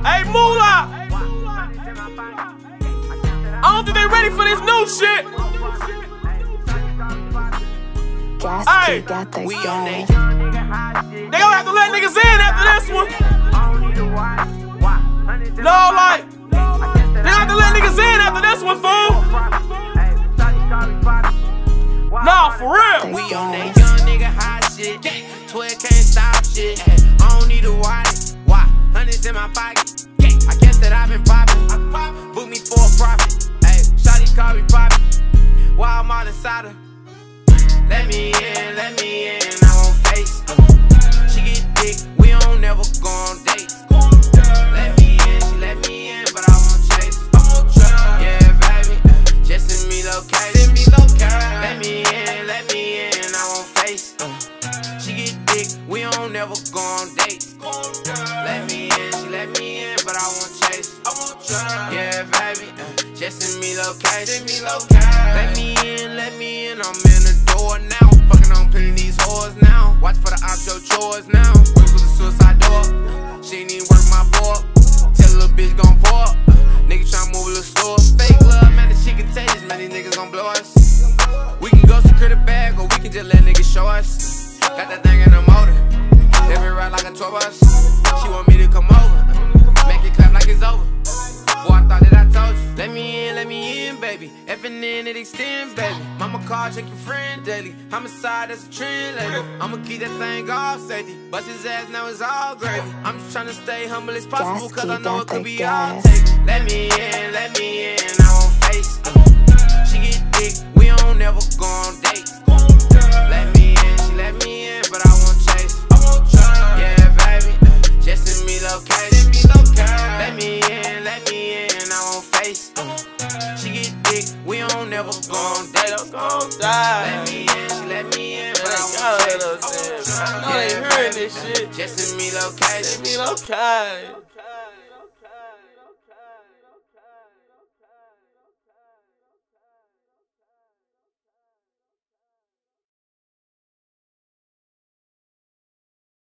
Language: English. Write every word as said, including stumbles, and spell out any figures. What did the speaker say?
Hey, Moolah! I don't think they ready for this new shit. Hey, we on that. They gonna have to let niggas in after this one. No, like, they gonna have to let niggas in after this one, fool. Nah, for real. We on that young nigga hot shit. twelve can't stop shit. I don't need a wallet. Why? Hundreds in my pocket. I guess that I've been poppin'. Book me for a profit. Hey, shawty call me poppin'. While I'm all inside her. Let me in, let me in. I won't face. Uh, she get dick. We don't never go on dates. Let me in, she let me in, but I won't chase. Yeah, baby. Uh, just send me location. Let me in, let me in. I won't face. Uh, she get dick. We don't never go on dates. Let me in, she let me in, but I won't chase. Yeah, baby. Uh, just send me location. Let me in, let me in. I'm in the door now. Fucking on pinning these whores now. Watch for the ops, your chores now. Wings with the suicide door. She ain't even work my board. Tell a little bitch gon' pour up. Nigga tryna move a little store. Fake love, man, this shit contagious. Man, these niggas gon' blow us. We can go secure the bag, or we can just let niggas show us. Got that thing in the motor. They been ride like a tour bus. She want me to come over. Make it clap like it's over. Boy, I thought that I told you. Let me in, let me in, baby. Effing in, it extends, baby. Mama call, check your friend daily. Homicide, that's a trend lately. I'ma keep that thing off safety. Bust his ass, now it's all gravy. I'm just tryna stay humble as possible, cause I know it could be all taken. Let me in, let me in, I won't face. Uh, she get dick, we don't never go on dates. Let me in, she let me in, but I won't chase. Yeah, baby, uh, just send me location. Let me in, let me in, I won't face. Uh, she get dick, we don't never go on dates. Let me in, she let me in, but I won't chase. I know they hearing this shit. Just send me location. Send me location.